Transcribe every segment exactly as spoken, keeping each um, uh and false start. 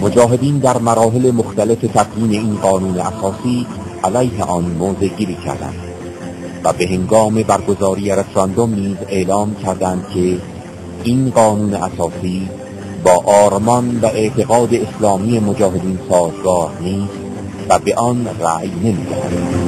مجاهدین در مراحل مختلف تکوین این قانون اساسی علیه آن موضع گیری کردند و به هنگام برگزاری رفراندوم نیز اعلام کردند که این قانون اساسی با آرمان و اعتقاد اسلامی مجاهدین سازگار نیست و به آن رأی نمی‌دهند.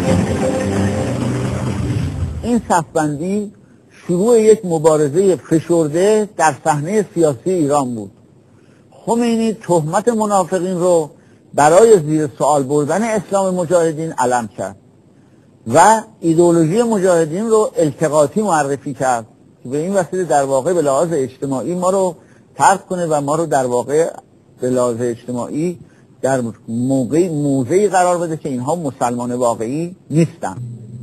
این صفبندی شروع یک مبارزه فشرده در صحنه سیاسی ایران بود. خمینی تهمت منافقین رو برای زیر سوال بردن اسلام مجاهدین علم کرد و ایدئولوژی مجاهدین رو التقاطی معرفی کرد که به این وسیله در واقع به لحاظ اجتماعی ما رو ترک کنه و ما رو در واقع به لحاظ اجتماعی در موقع موضعی قرار بده که اینها مسلمان واقعی نیستن.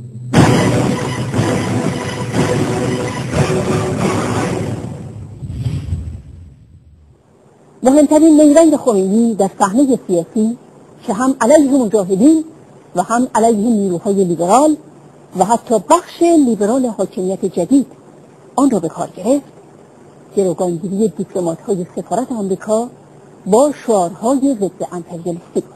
مهمترین نیرنگ خمینی در صحنه سیاسی که هم علیه مجاهدین و هم علیه نیروهای لیبرال و حتی بخش لیبرال حاکمیت جدید آن را به کار گرفت، گروگانگیری دیپلمات‌های سفارت آمریکا با شعارهای ضد امپریالیستی بود.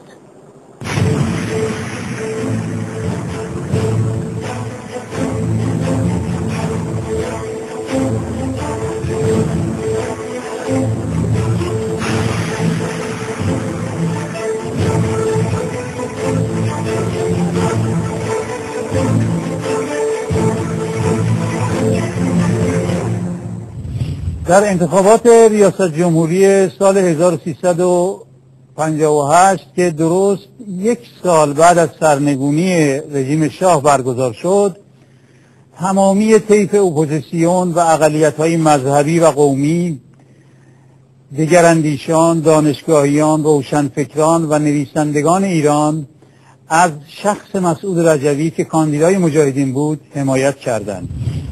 در انتخابات ریاست جمهوری سال هزار و سیصد و پنجاه و هشت که درست یک سال بعد از سرنگونی رژیم شاه برگزار شد، تمامی طیف اپوزیسیون و اقلیت‌های مذهبی و قومی، دگراندیشان، دانشگاهیان، روشنفکران و نویسندگان ایران از شخص مسعود رجوی که کاندیدای مجاهدین بود حمایت کردند.